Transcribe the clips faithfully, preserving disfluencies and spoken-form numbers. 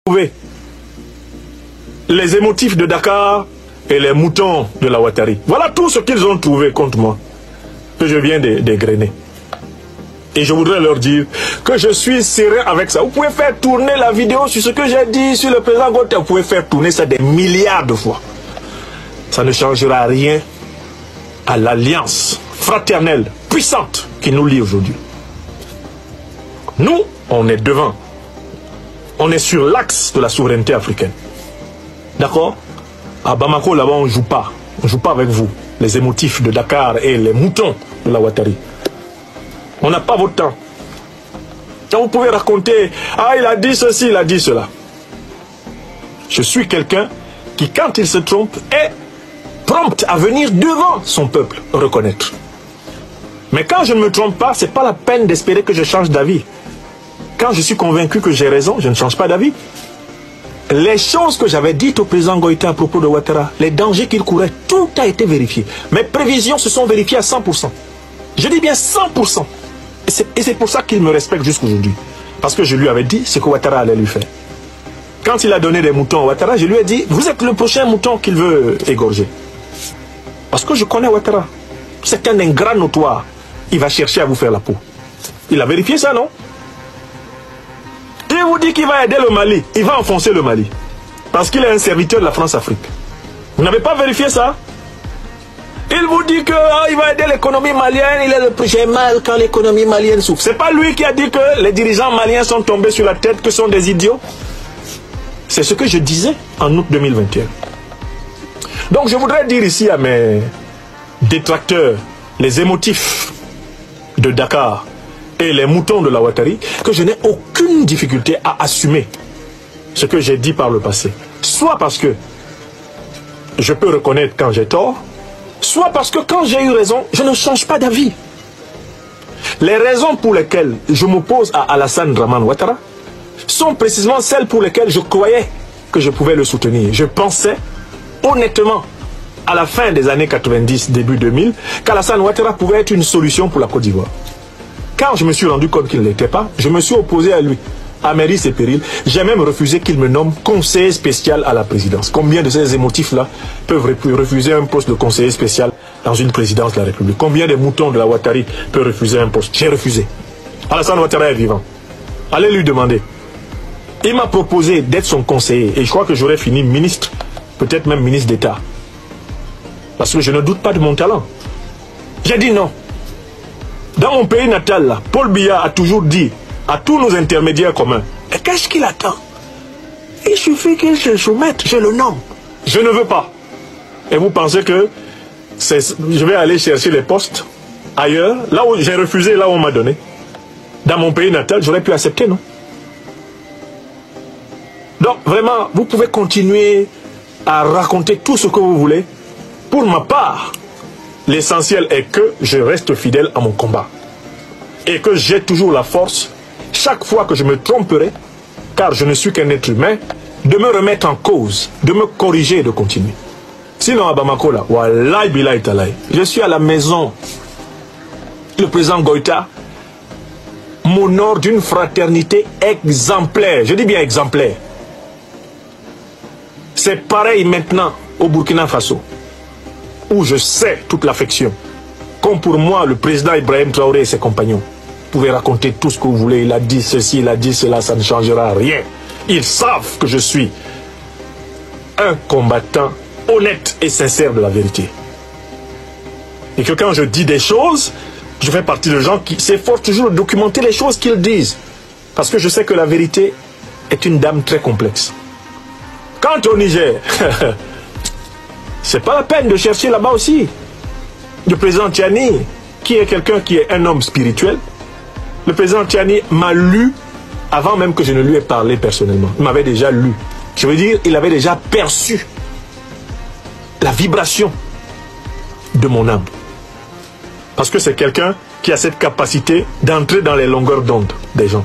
trouvé les émotifs de Dakar et les moutons de la Ouattari. Voilà tout ce qu'ils ont trouvé contre moi, que je viens d'égrener. Et je voudrais leur dire que je suis serein avec ça. Vous pouvez faire tourner la vidéo sur ce que j'ai dit sur le président Gauthier. Vous pouvez faire tourner ça des milliards de fois. Ça ne changera rien à l'alliance fraternelle, puissante qui nous lie aujourd'hui. Nous, on est devant. On est sur l'axe de la souveraineté africaine. D'accord? À Bamako, là-bas, on ne joue pas. On ne joue pas avec vous. Les émotifs de Dakar et les moutons de la Ouattari. On n'a pas votre temps. Quand vous pouvez raconter, ah, il a dit ceci, il a dit cela. Je suis quelqu'un qui, quand il se trompe, est prompt à venir devant son peuple reconnaître. Mais quand je ne me trompe pas, ce n'est pas la peine d'espérer que je change d'avis. Quand je suis convaincu que j'ai raison, je ne change pas d'avis. Les choses que j'avais dites au président Goïta à propos de Ouattara, les dangers qu'il courait, tout a été vérifié. Mes prévisions se sont vérifiées à cent pour cent. Je dis bien cent pour cent. Et c'est pour ça qu'il me respecte jusqu'aujourd'hui. Parce que je lui avais dit ce que Ouattara allait lui faire. Quand il a donné des moutons à Ouattara, je lui ai dit, vous êtes le prochain mouton qu'il veut égorger. Parce que je connais Ouattara. C'est un ingrat notoire. Il va chercher à vous faire la peau. Il a vérifié ça, non? Il vous dit qu'il va aider le Mali. Il va enfoncer le Mali. Parce qu'il est un serviteur de la France-Afrique. Vous n'avez pas vérifié ça? Il vous dit qu'il oh, va aider l'économie malienne. Il est le plus mal quand l'économie malienne souffre. C'est pas lui qui a dit que les dirigeants maliens sont tombés sur la tête, que sont des idiots. C'est ce que je disais en août deux mille vingt et un. Donc je voudrais dire ici à mes détracteurs, les émotifs de Dakar et les moutons de la Ouattari, que je n'ai aucune difficulté à assumer ce que j'ai dit par le passé. Soit parce que je peux reconnaître quand j'ai tort, soit parce que quand j'ai eu raison, je ne change pas d'avis. Les raisons pour lesquelles je m'oppose à Alassane Dramane Ouattara sont précisément celles pour lesquelles je croyais que je pouvais le soutenir. Je pensais honnêtement, à la fin des années quatre-vingt-dix, début deux mille, qu'Alassane Ouattara pouvait être une solution pour la Côte d'Ivoire. Quand je me suis rendu compte qu'il ne l'était pas, je me suis opposé à lui, à mérite et péril. J'ai même refusé qu'il me nomme conseiller spécial à la présidence. Combien de ces émotifs-là peuvent refuser un poste de conseiller spécial dans une présidence de la République? Combien de moutons de la Ouattari peuvent refuser un poste? J'ai refusé. Alassane Ouattara est vivant. Allez lui demander. Il m'a proposé d'être son conseiller et je crois que j'aurais fini ministre, peut-être même ministre d'État. Parce que je ne doute pas de mon talent. J'ai dit non. Dans mon pays natal, là, Paul Biya a toujours dit à tous nos intermédiaires communs, et qu'est-ce qu'il attend? Il suffit qu'il se soumette, je le nomme. Je ne veux pas. Et vous pensez que je vais aller chercher les postes ailleurs, là où j'ai refusé, là où on m'a donné? Dans mon pays natal, j'aurais pu accepter, non? Donc, vraiment, vous pouvez continuer à raconter tout ce que vous voulez. Pour ma part, l'essentiel est que je reste fidèle à mon combat. Et que j'ai toujours la force, chaque fois que je me tromperai, car je ne suis qu'un être humain, de me remettre en cause, de me corriger et de continuer. Sinon, à Bamako, là, wallahi billahi talahi, je suis à la maison. Le président Goïta m'honore d'une fraternité exemplaire. Je dis bien exemplaire. C'est pareil maintenant au Burkina Faso, où je sais toute l'affection. Comme pour moi, le président Ibrahim Traoré et ses compagnons. Vous pouvez raconter tout ce que vous voulez. Il a dit ceci, il a dit cela, ça ne changera rien. Ils savent que je suis un combattant honnête et sincère de la vérité. Et que quand je dis des choses, je fais partie de gens qui s'efforcent toujours de documenter les choses qu'ils disent. Parce que je sais que la vérité est une dame très complexe. Quant au Niger, c'est pas la peine de chercher là-bas aussi. Le président Tiani, qui est quelqu'un qui est un homme spirituel, le président Tiani m'a lu avant même que je ne lui ai parlé personnellement. Il m'avait déjà lu. Je veux dire, il avait déjà perçu la vibration de mon âme. Parce que c'est quelqu'un qui a cette capacité d'entrer dans les longueurs d'onde des gens.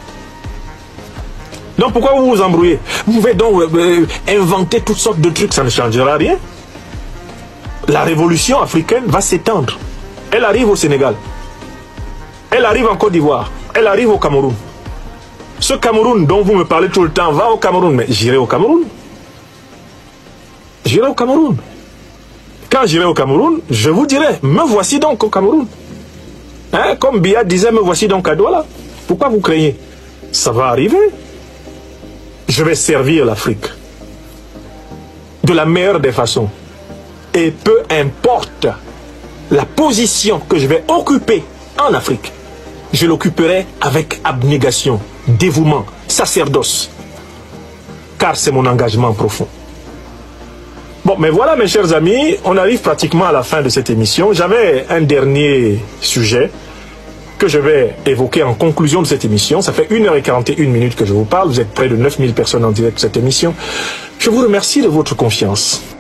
Donc pourquoi vous vous embrouillez? Vous pouvez donc euh, inventer toutes sortes de trucs, ça ne changera rien. La révolution africaine va s'étendre. Elle arrive au Sénégal. Elle arrive en Côte d'Ivoire. Elle arrive au Cameroun. Ce Cameroun dont vous me parlez tout le temps, va au Cameroun. Mais j'irai au Cameroun. J'irai au Cameroun. Quand j'irai au Cameroun, je vous dirai, me voici donc au Cameroun. Hein, comme Biya disait, me voici donc à Douala. Pourquoi vous craignez? Ça va arriver. Je vais servir l'Afrique de la meilleure des façons. Et peu importe la position que je vais occuper en Afrique, je l'occuperai avec abnégation, dévouement, sacerdoce. Car c'est mon engagement profond. Bon, mais voilà mes chers amis, on arrive pratiquement à la fin de cette émission. J'avais un dernier sujet que je vais évoquer en conclusion de cette émission. Ça fait une heure quarante et une minutes que je vous parle. Vous êtes près de neuf mille personnes en direct de cette émission. Je vous remercie de votre confiance.